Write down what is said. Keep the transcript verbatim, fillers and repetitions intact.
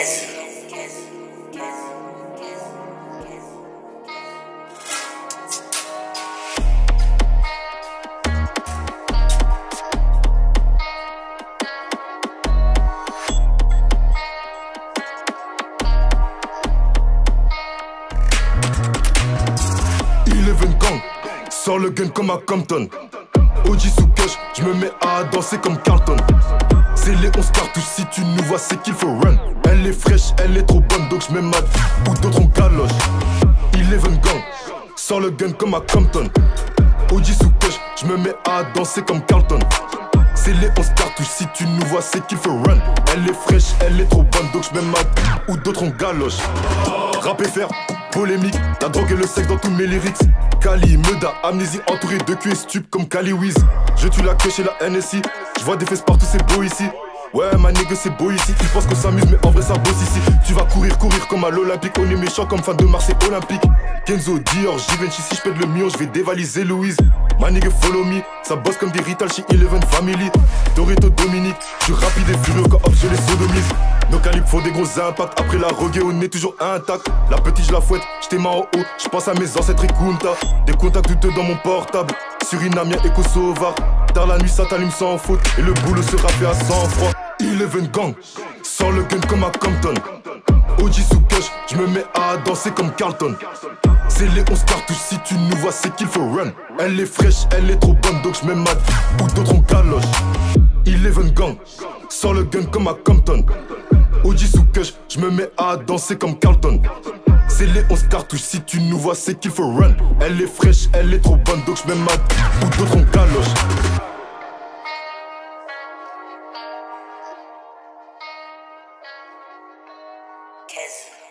Eleven Gang, sors le gun comme à Compton. O G sous cash, je me mets à danser comme Carlton. C'est les onze cartouches, si tu nous vois c'est qu'il faut run. Elle est fraîche, elle est trop bonne, donc je mets ma ou d'autres on galoche. Eleven Gang, sors le gun comme à Compton. O G sous cash, je me mets à danser comme Carlton. C'est les onze cartouches, si tu nous vois c'est qu'il faut run. Elle est fraîche, elle est trop bonne, donc je mets ma ou d'autres on galoche. Rap et faire, polémique, la drogue et le sexe dans tous mes lyrics. Kali, Meda, amnésie entourée de cul et stup comme Kali Wiz. Je tue la queue chez la N S I, je vois des fesses partout, c'est beau ici. Ouais, ma nigga, c'est beau ici. Ils pensent qu'on s'amuse, mais en vrai, ça bosse ici. Tu vas courir, courir comme à l'Olympique. On est méchant comme fan de Marseille olympique. Kenzo, Dior, Givenchy, si je pète le million, je vais dévaliser Louise. Ma nigga, follow me. Ça bosse comme des Rital chez Eleven Family. Dorito, Dominique, je suis rapide et furieux quand hop, je les sodomise. Nos calibres font des gros impacts. Après la rogue, on est toujours intact. La petite, je la fouette, j'étais en haut. Je pense à mes ancêtres et Kunta. Des contacts douteux dans mon portable. Surinamien et Kosovar. Tard la nuit, ça t'allume sans faute. Et le boulot sera fait à sang froid. Eleven Gang, sors le gun comme à Compton. O G sous cash, je me mets à danser comme Carlton. C'est les onze cartouches, si tu nous vois c'est qu'il faut run. Elle est fraîche, elle est trop bonne, donc je mets ma ou d'autres on galoche. Eleven Gang, sors le gun comme à Compton. O G sous cash, je me mets à danser comme Carlton. C'est les onze cartouches, si tu nous vois c'est qu'il faut run. Elle est fraîche, elle est trop bonne, donc je mets ma ou d'autres on galoche. Kes.